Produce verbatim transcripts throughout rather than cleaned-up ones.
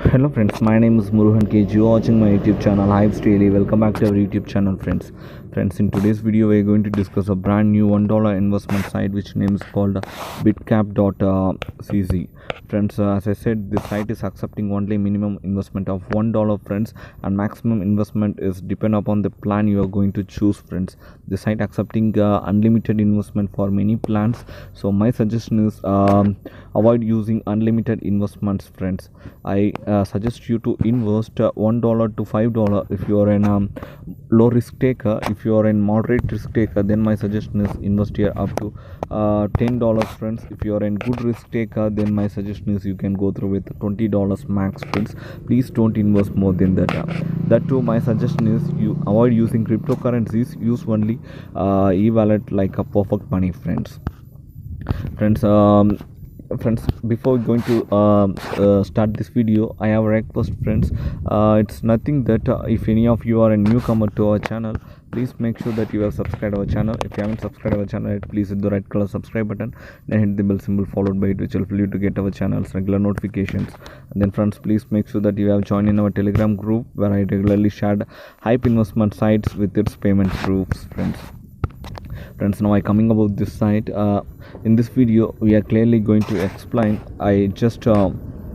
Hello friends, my name is Muruhan K. You are watching my YouTube channel Hives Daily. Welcome back to our YouTube channel friends. Friends, in today's video we are going to discuss a brand new one dollar investment site which name is called bitcap dot c z. Friends, uh, as I said, this site is accepting only minimum investment of one dollar friends, and maximum investment is depend upon the plan you are going to choose friends. The site accepting uh, unlimited investment for many plans, so my suggestion is um, avoid using unlimited investments friends. I uh, suggest you to invest uh, one dollar to five dollar if you are in a um, low risk taker. If you are in moderate risk taker, then my suggestion is invest here up to uh, ten dollars friends. If you are in good risk taker, then my suggestion is you can go through with twenty dollars max friends. Please don't invest more than that. That too, my suggestion is you avoid using cryptocurrencies. Use only uh, e-wallet like a perfect money friends. Friends, um, friends before going to uh, uh, start this video, I have a request friends. Uh, it's nothing that uh, if any of you are a newcomer to our channel, please make sure that you have subscribed our channel. If you haven't subscribed our channel yet, please hit the red color subscribe button, then hit the bell symbol followed by it, which will help you to get our channel's regular notifications. And then friends, please make sure that you have joined in our Telegram group where I regularly shared hype investment sites with its payment proofs friends. Friends, now I coming about this site. Uh, in this video we are clearly going to explain I just uh,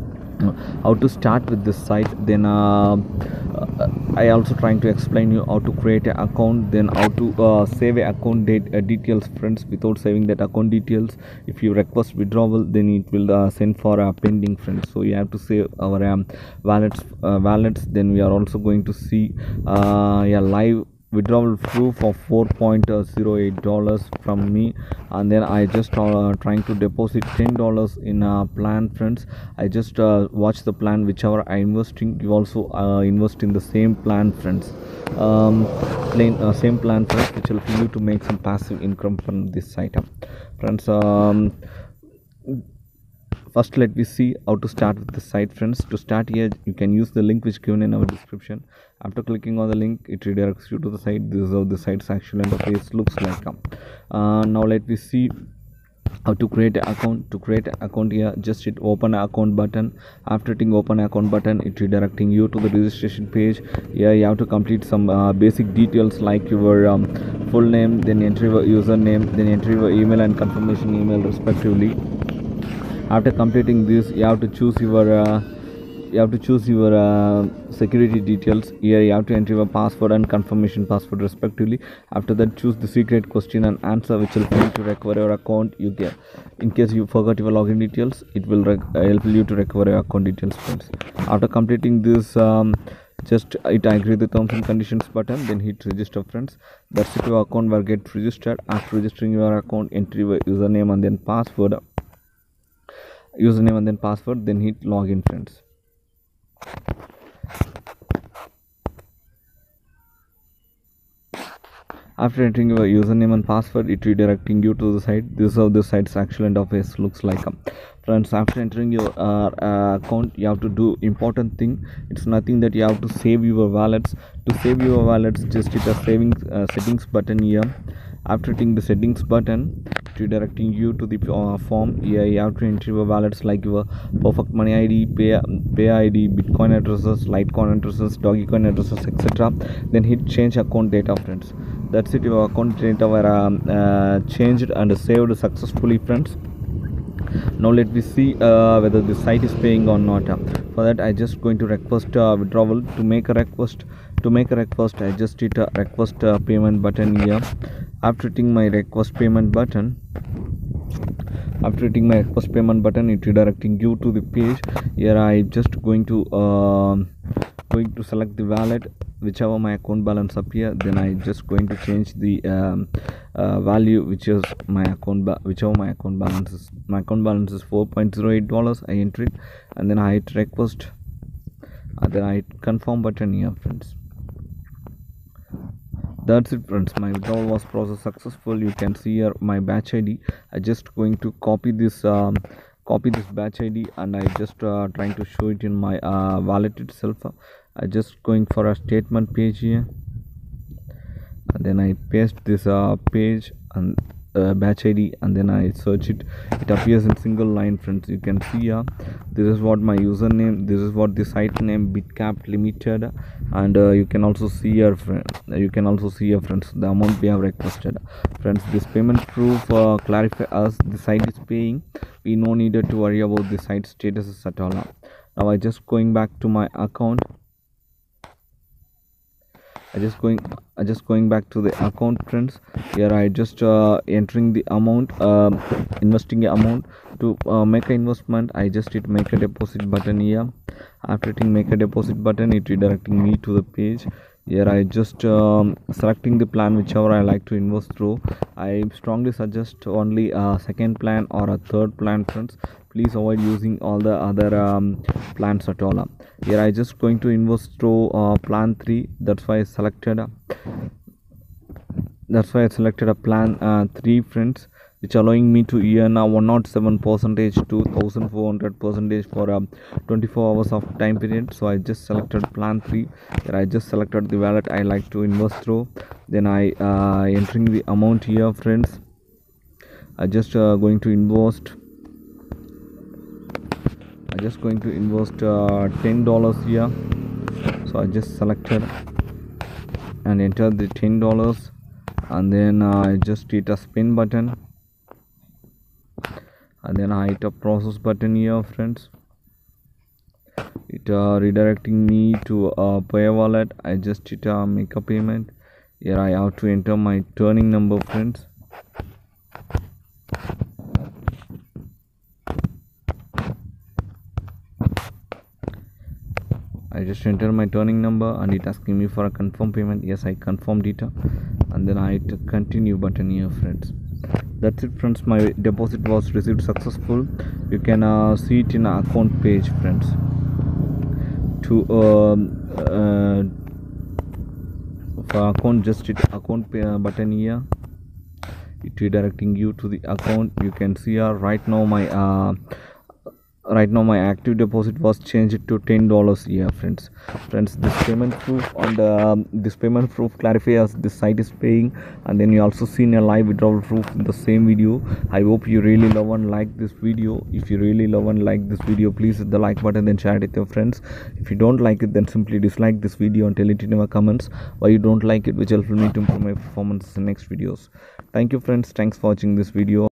how to start with this site, then uh, uh, I also trying to explain you how to create an account, then how to uh, save a account date, uh, details friends. Without saving that account details, if you request withdrawal, then it will uh, send for a uh, pending friends. So you have to save our um, wallets uh, wallets then we are also going to see uh, yeah live withdrawal proof of four point zero eight dollars from me, and then I just uh, trying to deposit ten dollars in a plan friends. I just uh, watch the plan whichever I investing. You also uh, invest in the same plan friends, um, plain uh, same plan friends, which will help you to make some passive income from this site friends. Um, First, let me see how to start with the site friends. To start here, you can use the link which given in our description. After clicking on the link, it redirects you to the site. This is how the site's actual interface looks like. Uh, now let me see how to create an account. To create an account here, just hit open account button. After hitting open account button, it redirecting you to the registration page. Here you have to complete some uh, basic details like your um, full name, then enter your username, then enter your email and confirmation email respectively. After completing this, you have to choose your uh, you have to choose your uh, security details. Here you have to enter your password and confirmation password respectively. After that, choose the secret question and answer, which will help you to recover your account. You get, in case you forgot your login details, it will uh, help you to recover your account details friends. After completing this, um, just it agree the terms and conditions button, then hit register friends. That's it, your account will get registered. After registering your account, enter your username and then password username and then password, then hit login friends. After entering your username and password, it redirecting you to the site. This is how the site's actual interface looks like. Friends, after entering your uh, uh, account, you have to do important thing. It's nothing that you have to save your wallets. To save your wallets, just hit a saving uh, settings button here. After hitting the settings button, redirecting you to the uh, form. Here you have to enter your wallets like your perfect money I D, pay pay I D, Bitcoin addresses, Litecoin addresses, Dogecoin addresses, et cetera. Then hit change account data friends. That's it, your account data were um, uh, changed and saved successfully friends. Now let me see uh, whether the site is paying or not. For that, I just going to request uh, withdrawal. To make a request, to make a request, I just hit a request uh, payment button here. After hitting my request payment button, after hitting my request payment button, it redirecting you to the page. Here I just going to uh, going to select the wallet, whichever my account balance appear. Then I just going to change the um, uh, value which is my account whichever my account balance is. My account balance is four point zero eight dollars. I enter it and then I hit request and then I hit confirm button here friends. That's it friends, my withdrawal was processed successful. You can see here my batch I D. I just going to copy this um, copy this batch I D and I just uh, trying to show it in my uh, wallet itself. I just going for a statement page here, and then I paste this uh, page and uh, batch id, and then I search it. It appears in single line, friends. You can see here, this is what my username, this is what the site name, Bitcap Limited, and uh, you can also see here, friends, you can also see here, friends, the amount we have requested. Friends, this payment proof uh, clarify us the site is paying. We no needed to worry about the site status at all. Now I just going back to my account. I just going I just going back to the account, friends. Here I just uh, entering the amount, uh, investing amount. To uh, make an investment, I just hit make a deposit button here. After hitting make a deposit button, it redirecting me to the page. Here I just um, selecting the plan whichever I like to invest through. I strongly suggest only a second plan or a third plan, friends. Please avoid using all the other um, plans at all. Here I just going to invest through uh, plan three. That's why I selected uh, that's why I selected a plan uh, three, friends, which allowing me to earn a one hundred seven percentage to one thousand four hundred percentage for um, twenty-four hours of time period. So I just selected plan three. Here I just selected the wallet I like to invest through. Then I uh, entering the amount here, friends. I just uh, going to invest I just going to invest uh, ten dollars here. So I just selected and enter the ten dollars, and then uh, I just hit a spin button, and then I hit a process button here, friends. It uh, redirecting me to a pay wallet. I just hit a make a payment. Here I have to enter my turning number, friends. I just enter my turning number and it asking me for a confirm payment. Yes, I confirmed it, and then I hit a continue button here, friends. That's it, friends. My deposit was received successful. You can uh, see it in account page, friends. To um, uh, for account, just hit account pay, uh, button here. It redirecting you to the account. You can see here right now my uh, right now my active deposit was changed to ten dollars here, friends. Friends, this payment proof on the um, this payment proof clarifies this site is paying, and then you also seen a live withdrawal proof in the same video. I hope you really love and like this video. If you really love and like this video, please hit the like button, then share it with your friends. If you don't like it, then simply dislike this video and tell it in your comments why you don't like it, which helps me to improve my performance in the next videos. Thank you, friends. Thanks for watching this video.